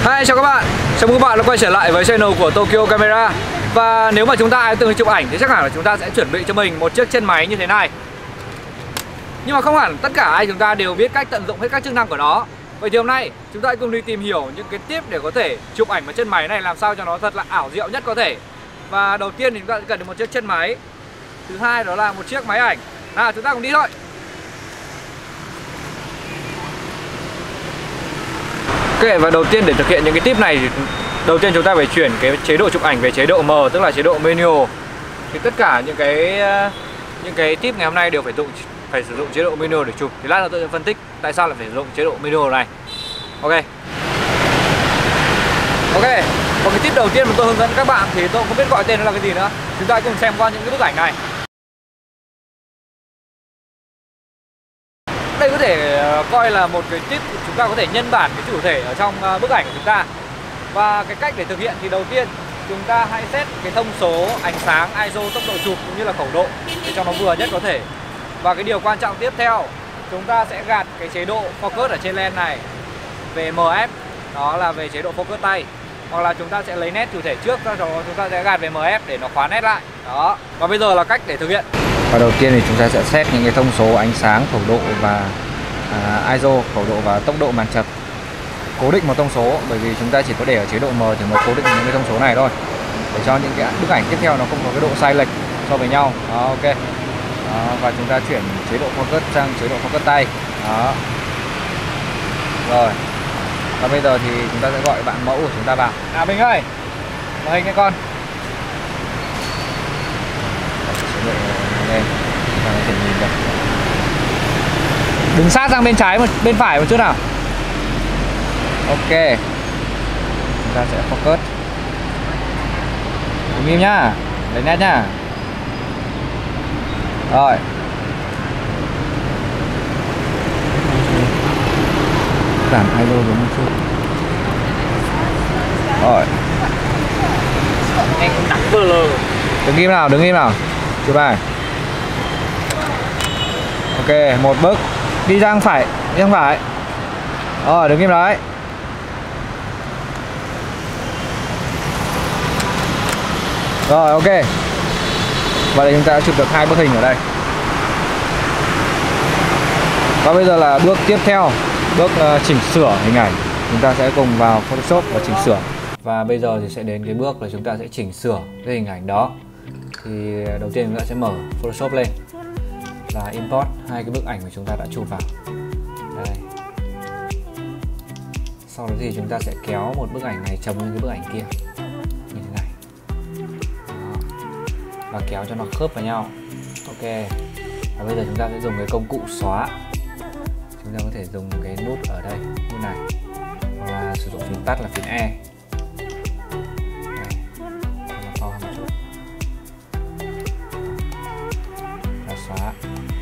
Hi, chào các bạn. Chào mừng các bạn đã quay trở lại với channel của Tokyo Camera. Và nếu mà chúng ta ai từng chụp ảnh thì chắc hẳn là chúng ta sẽ chuẩn bị cho mình một chiếc chân máy như thế này. Nhưng mà không hẳn tất cả ai chúng ta đều biết cách tận dụng hết các chức năng của nó. Vậy thì hôm nay chúng ta hãy cùng đi tìm hiểu những cái tip để có thể chụp ảnh với chân máy này làm sao cho nó thật là ảo diệu nhất có thể. Và đầu tiên thì chúng ta sẽ cần được một chiếc chân máy. Thứ hai đó là một chiếc máy ảnh. Nào, chúng ta cùng đi thôi. Ok, và đầu tiên để thực hiện những cái tip này thì đầu tiên chúng ta phải chuyển cái chế độ chụp ảnh về chế độ M, tức là chế độ manual. Thì tất cả những cái tip ngày hôm nay đều phải sử dụng chế độ manual để chụp. Thì lát nữa tôi sẽ phân tích tại sao lại phải sử dụng chế độ manual này. Ok. Và cái tip đầu tiên mà tôi hướng dẫn các bạn thì tôi không biết gọi tên nó là cái gì nữa. Chúng ta hãy cùng xem qua những cái bức ảnh này. Đây có thể coi là một cái tip chúng ta có thể nhân bản cái chủ thể ở trong bức ảnh của chúng ta. Và cái cách để thực hiện thì đầu tiên chúng ta hãy set cái thông số ánh sáng, ISO, tốc độ chụp cũng như là khẩu độ để cho nó vừa nhất có thể. Và cái điều quan trọng tiếp theo, chúng ta sẽ gạt cái chế độ focus ở trên lens này về MF, đó là về chế độ focus tay. Hoặc là chúng ta sẽ lấy nét chủ thể trước, sau đó chúng ta sẽ gạt về MF để nó khóa nét lại. Đó. Và bây giờ là cách để thực hiện. Và đầu tiên thì chúng ta sẽ set những cái thông số ánh sáng, khẩu độ và ISO, khẩu độ và tốc độ màn chập. Cố định một thông số, bởi vì chúng ta chỉ có để ở chế độ M thì mới cố định những cái thông số này thôi, để cho những cái bức ảnh tiếp theo nó không có cái độ sai lệch so với nhau. Đó, ok. Đó, và chúng ta chuyển chế độ focus sang chế độ focus tay. Đó. Rồi. Và bây giờ thì chúng ta sẽ gọi bạn mẫu của chúng ta vào. Bình ơi, màn hình nha con. Đây, chúng ta có thể nhìn được. Đứng sát sang bên trái bên phải một chút nào. Ok. Chúng ta sẽ focus. Đứng im nhá, lấy nét nhá. Rồi. Giảm ISO xuống một chút. Rồi. Anh đắng bờ lờ. Đứng im nào, chụp bài. Ok, một bước đi ra phải, Rồi, đứng im đấy. Rồi, ok. Và đây chúng ta đã chụp được 2 bức hình ở đây. Và bây giờ là bước tiếp theo, bước chỉnh sửa hình ảnh. Chúng ta sẽ cùng vào Photoshop và chỉnh sửa. Và bây giờ thì sẽ đến cái bước là chúng ta sẽ chỉnh sửa cái hình ảnh đó. Thì đầu tiên chúng ta sẽ mở Photoshop lên và import 2 cái bức ảnh mà chúng ta đã chụp vào. Đây. Sau đó thì chúng ta sẽ kéo một bức ảnh này chồng lên cái bức ảnh kia như thế này. Đó. Và kéo cho nó khớp vào nhau. Ok. Và bây giờ chúng ta sẽ dùng cái công cụ xóa. Chúng ta có thể dùng cái nút ở đây như này, hoặc là sử dụng phím tắt là phím E. Đây. Nó to hơn một chút. Và xóa.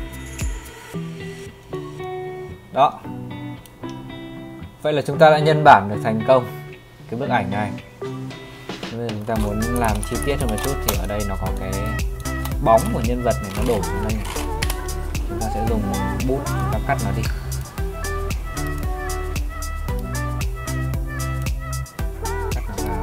Đó. Vậy là chúng ta đã nhân bản được thành công cái bức ảnh này. Bây giờ chúng ta muốn làm chi tiết hơn một chút thì ở đây nó có cái bóng của nhân vật này nó đổ xuống đây này. Chúng ta sẽ dùng bút chúng ta cắt nó đi. Cắt nó vào.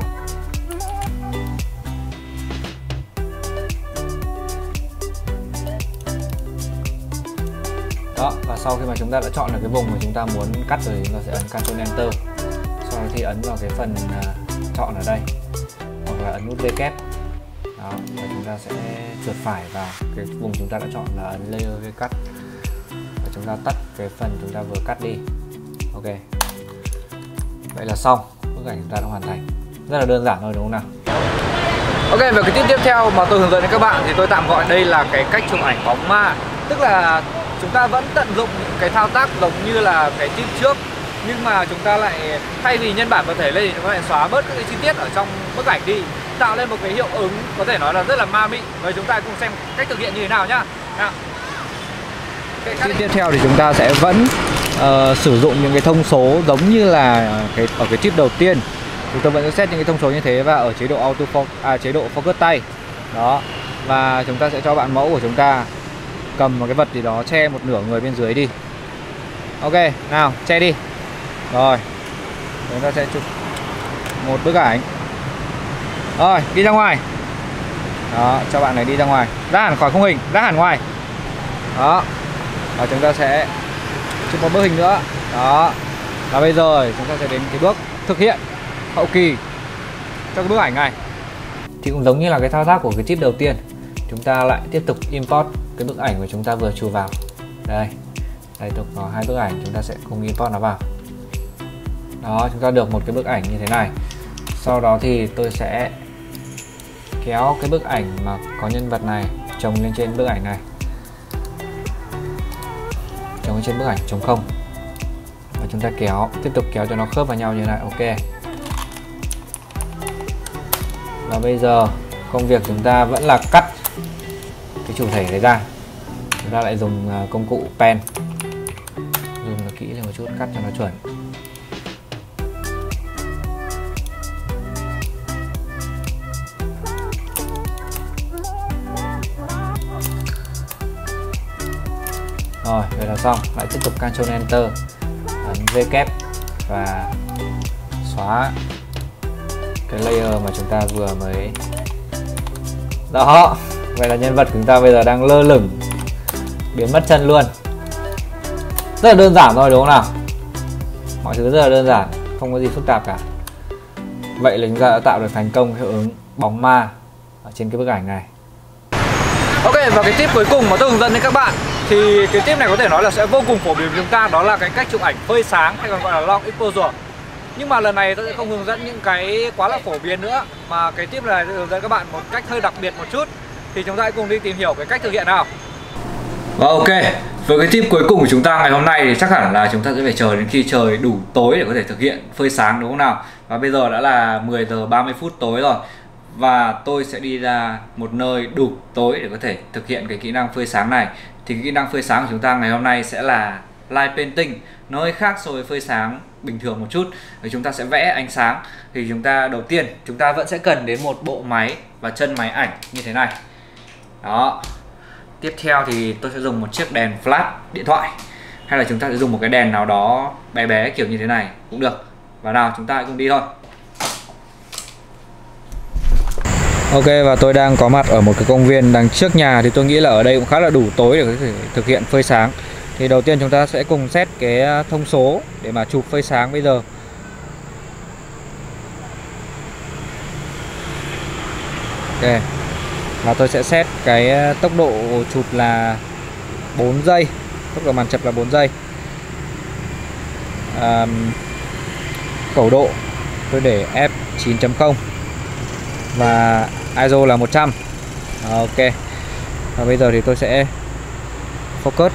Đó, và sau khi mà chúng ta đã chọn được cái vùng mà chúng ta muốn cắt rồi, chúng ta sẽ ấn Ctrl Enter. Sau đó thì ấn vào cái phần chọn ở đây, hoặc là ấn nút V kép. Đó, và chúng ta sẽ chuột phải vào cái vùng chúng ta đã chọn là ấn Layer V Cut. Và chúng ta tắt cái phần chúng ta vừa cắt đi. Ok. Vậy là xong, bức ảnh chúng ta đã hoàn thành. Rất là đơn giản thôi đúng không nào? Ok, và cái tiếp theo mà tôi hướng dẫn đến các bạn thì tôi tạm gọi đây là cái cách chụp ảnh bóng ma. Tức là chúng ta vẫn tận dụng những cái thao tác giống như là cái tip trước, nhưng mà chúng ta lại thay vì nhân bản vật thể lên thì chúng ta lại xóa bớt các cái chi tiết ở trong bức ảnh đi, tạo lên một cái hiệu ứng có thể nói là rất là ma mị. Và chúng ta cùng xem cách thực hiện như thế nào nhá. Nào. Tiếp theo thì chúng ta sẽ vẫn sử dụng những cái thông số giống như là ở cái tip đầu tiên. Chúng ta vẫn sẽ set những cái thông số như thế và ở chế độ chế độ focus tay. Đó. Và chúng ta sẽ cho bạn mẫu của chúng ta cầm một cái vật gì đó che một nửa người bên dưới đi. Ok, nào, che đi. Rồi. Chúng ta sẽ chụp một bức ảnh. Rồi, đi ra ngoài. Đó, cho bạn này đi ra ngoài, ra hẳn khỏi khung hình, ra hẳn ngoài. Đó. Và chúng ta sẽ chụp một bức hình nữa. Đó. Và bây giờ chúng ta sẽ đến cái bước thực hiện hậu kỳ cho cái bức ảnh này. Thì cũng giống như là cái thao tác của cái tip đầu tiên, chúng ta lại tiếp tục import cái bức ảnh mà chúng ta vừa chụp vào. Đây tôi có 2 bức ảnh, chúng ta sẽ cùng import nó vào. Đó, chúng ta được một cái bức ảnh như thế này. Sau đó thì tôi sẽ kéo cái bức ảnh mà có nhân vật này chồng lên trên bức ảnh này, chồng lên trên bức ảnh trống không, và chúng ta tiếp tục kéo cho nó khớp vào nhau như thế này. Ok. Và bây giờ công việc chúng ta vẫn là cắt cái chủ thể này ra. Chúng ta lại dùng công cụ pen, dùng nó kỹ lên một chút, cắt cho nó chuẩn. Rồi, vậy là xong. Lại tiếp tục Ctrl Enter, ấn V kép và xóa cái layer mà chúng ta vừa mới. Đó, vậy là nhân vật chúng ta bây giờ đang lơ lửng, biến mất chân luôn. Rất là đơn giản thôi đúng không nào? Mọi thứ rất là đơn giản, không có gì phức tạp cả. Vậy là chúng ta đã tạo được thành công hiệu ứng bóng ma ở trên cái bức ảnh này. Ok, và cái tip cuối cùng mà tôi hướng dẫn đến các bạn, thì cái tip này có thể nói là sẽ vô cùng phổ biến với chúng ta, đó là cái cách chụp ảnh phơi sáng hay còn gọi là long exposure. Nhưng mà lần này tôi sẽ không hướng dẫn những cái quá là phổ biến nữa, mà cái tip này tôi hướng dẫn các bạn một cách hơi đặc biệt một chút. Thì chúng ta hãy cùng đi tìm hiểu cái cách thực hiện nào. Và ok, với cái tip cuối cùng của chúng ta ngày hôm nay thì chắc hẳn là chúng ta sẽ phải chờ đến khi trời đủ tối để có thể thực hiện phơi sáng, đúng không nào? Và bây giờ đã là 10 giờ 30 phút tối rồi, và tôi sẽ đi ra một nơi đủ tối để có thể thực hiện cái kỹ năng phơi sáng này. Thì cái kỹ năng phơi sáng của chúng ta ngày hôm nay sẽ là light painting, nó hơi khác so với phơi sáng bình thường một chút. Thì chúng ta sẽ vẽ ánh sáng. Thì chúng ta đầu tiên chúng ta vẫn sẽ cần đến một bộ máy và chân máy ảnh như thế này. Đó. Tiếp theo thì tôi sẽ dùng một chiếc đèn flash điện thoại, hay là chúng ta sẽ dùng một cái đèn nào đó bé bé kiểu như thế này cũng được. Và nào, chúng ta hãy cùng đi thôi. Ok, và tôi đang có mặt ở một cái công viên đằng trước nhà. Thì tôi nghĩ là ở đây cũng khá là đủ tối để có thể thực hiện phơi sáng. Thì đầu tiên chúng ta sẽ cùng set cái thông số để mà chụp phơi sáng bây giờ. Ok, và tôi sẽ set cái tốc độ chụp là 4 giây. Tốc độ màn chập là 4 giây. Khẩu độ tôi để f9.0 và ISO là 100. Ok. Và bây giờ thì tôi sẽ focus.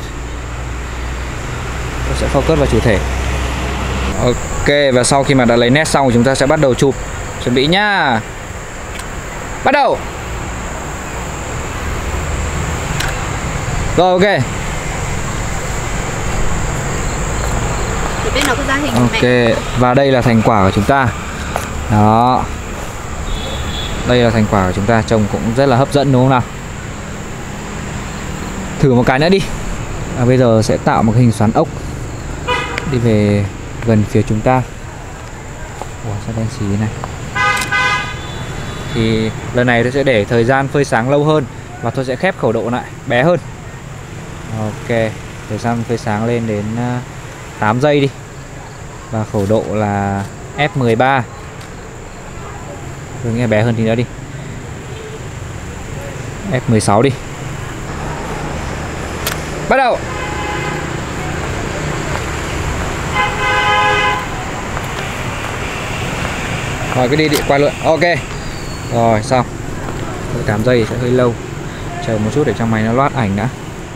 Tôi sẽ focus vào chủ thể. Ok, và sau khi mà đã lấy nét xong, chúng ta sẽ bắt đầu chụp. Chuẩn bị nhá. Bắt đầu. Rồi, ok. Bên nó có ra hình ok, và đây là thành quả của chúng ta. Đó. Đây là thành quả của chúng ta, trông cũng rất là hấp dẫn đúng không nào? Thử một cái nữa đi. Bây giờ sẽ tạo một cái hình xoắn ốc đi về gần phía chúng ta. Ủa, sao đen xí này? Thì lần này tôi sẽ để thời gian phơi sáng lâu hơn, và tôi sẽ khép khẩu độ lại bé hơn. Ok, thời gian phơi sáng lên đến 8 giây đi. Và khẩu độ là F13. Tôi nghe bé hơn tí nữa đi. F16 đi. Bắt đầu. Rồi cứ đi quay lượn. Ok. Rồi xong. 8 giây sẽ hơi lâu. Chờ một chút để trong máy nó loát ảnh đã.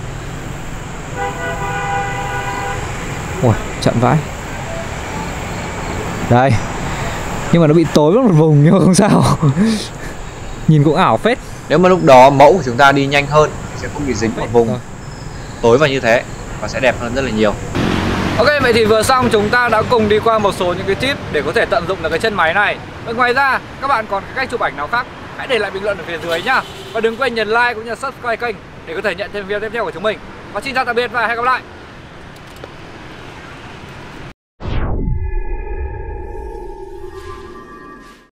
Ui, chậm vãi. Đây. Nhưng mà nó bị tối mất một vùng, nhưng mà không sao. Nhìn cũng ảo phết. Nếu mà lúc đó mẫu của chúng ta đi nhanh hơn thì sẽ không bị dính một vùng tối vào như thế, và sẽ đẹp hơn rất là nhiều. Ok, vậy thì vừa xong chúng ta đã cùng đi qua một số những cái tip để có thể tận dụng được cái chân máy này. Và ngoài ra, các bạn còn cái cách chụp ảnh nào khác, hãy để lại bình luận ở phía dưới nhá. Và đừng quên nhấn like cũng như subscribe kênh để có thể nhận thêm video tiếp theo của chúng mình. Và xin chào tạm biệt và hẹn gặp lại.